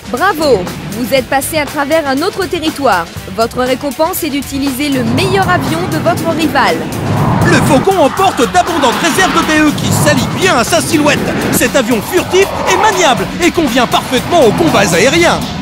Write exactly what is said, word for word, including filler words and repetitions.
Bravo! Vous êtes passé à travers un autre territoire. Votre récompense est d'utiliser le meilleur avion de votre rival. Le Faucon emporte d'abondantes réserves de D E qui s'allient bien à sa silhouette. Cet avion furtif est maniable et convient parfaitement aux combats aériens.